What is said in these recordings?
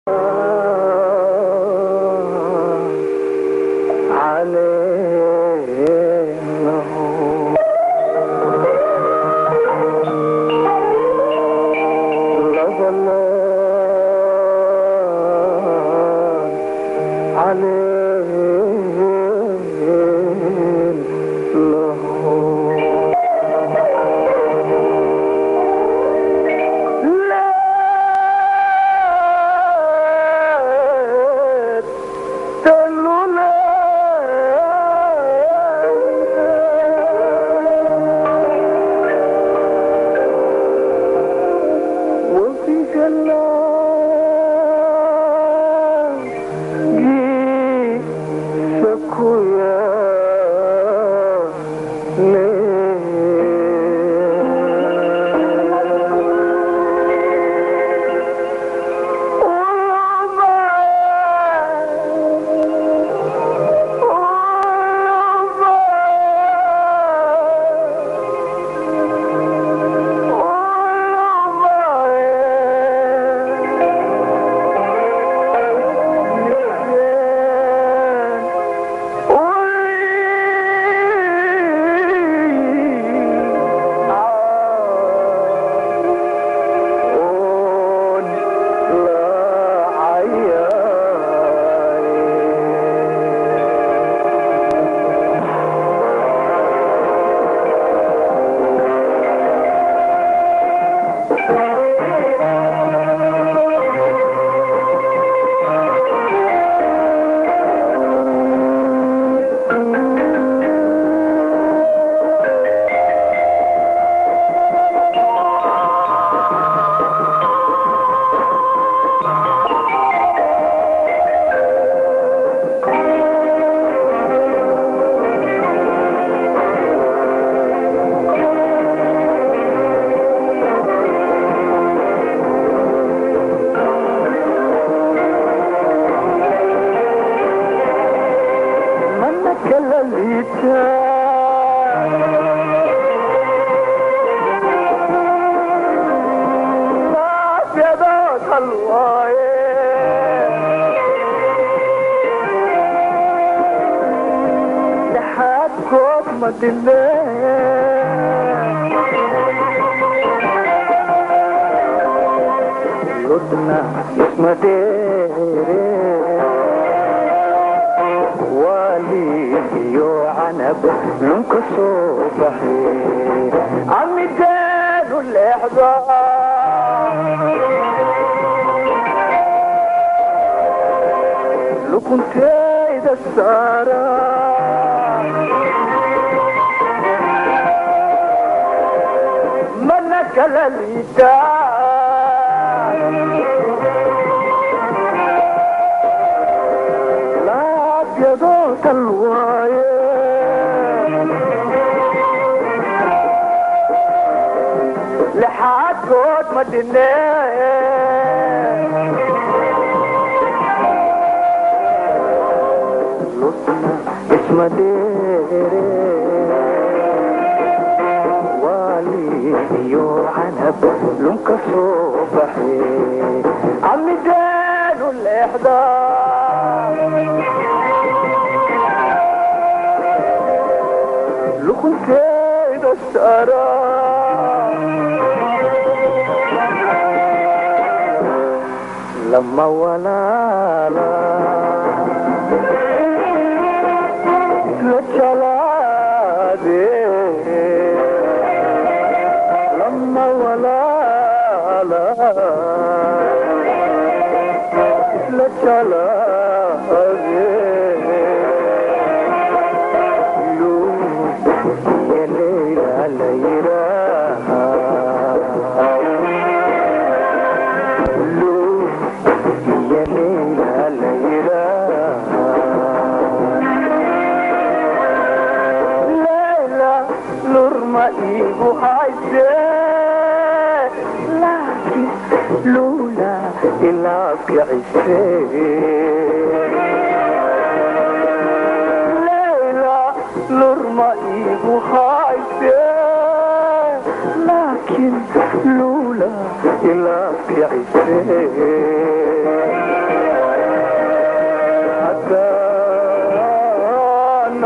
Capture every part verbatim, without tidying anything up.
لكن لولا إلا في عزين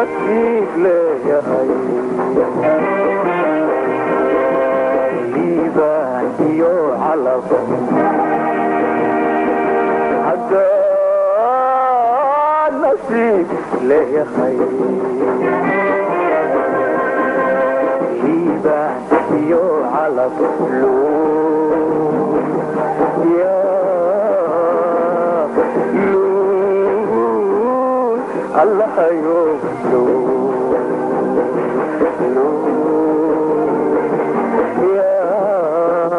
nasiib leeyahay liibaan iyo calab haddaan nasiib leeyahay liibaan iyo calab luun yaa luun allahayo luun luun yaa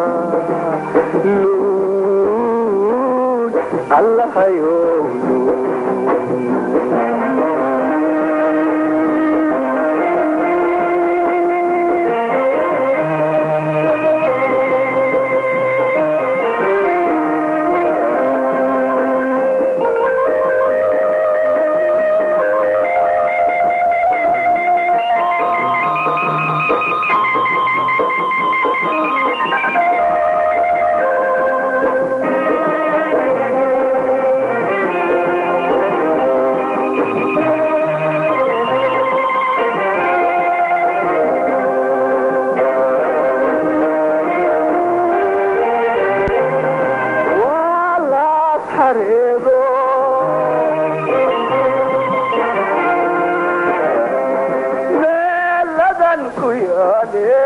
luun allahayo luun meeladan ku yaale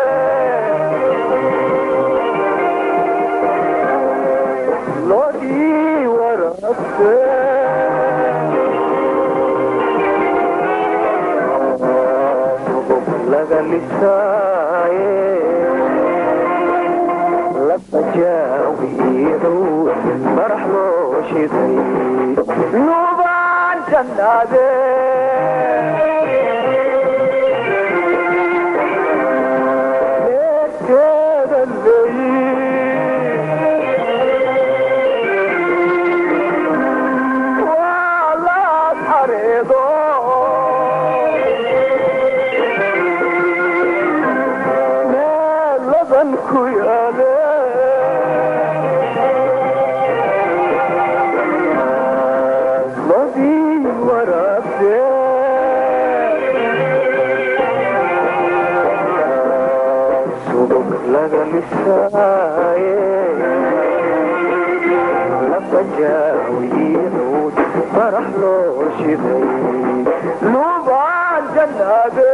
loodii warabte dugub laga lisaaye labajaawiidu barax loo shiday nuubaan jannaade leegteeda leyi waa laad xareedo meeladan ku yaale sudug laga lisaaye labajaawiicuud barax loo shiday nuubaan jannaade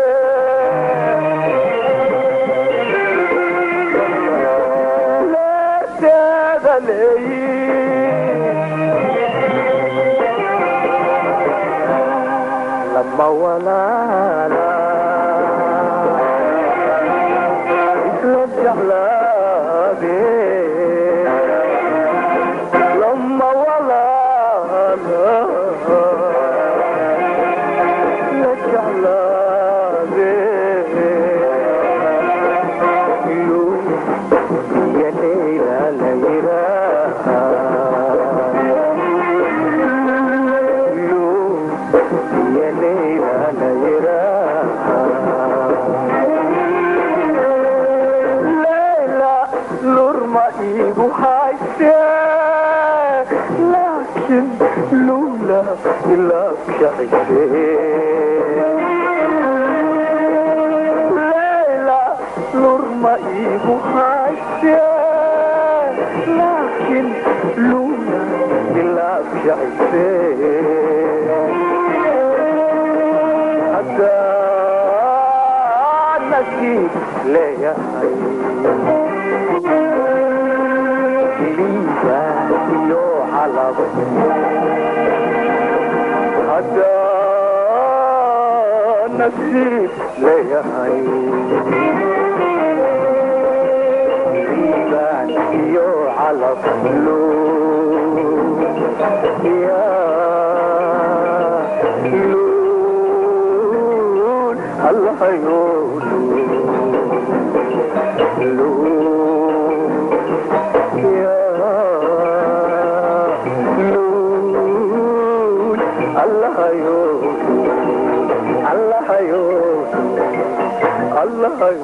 leegteeda leeyi lama walaala isla jeclaade lama walaala la jeclaade iyo leyla la yiraaha lurma igu hayse laakin lula ilaa kacise leyla lurma igu hayse laakin lula ilaa kacise haddaan nasiib leeyahay liibaan iyo calab haddaan nasiib leeyahay liibaan iyo calab luun yaa luun allahayo luun luun allahayo allahayo allahayo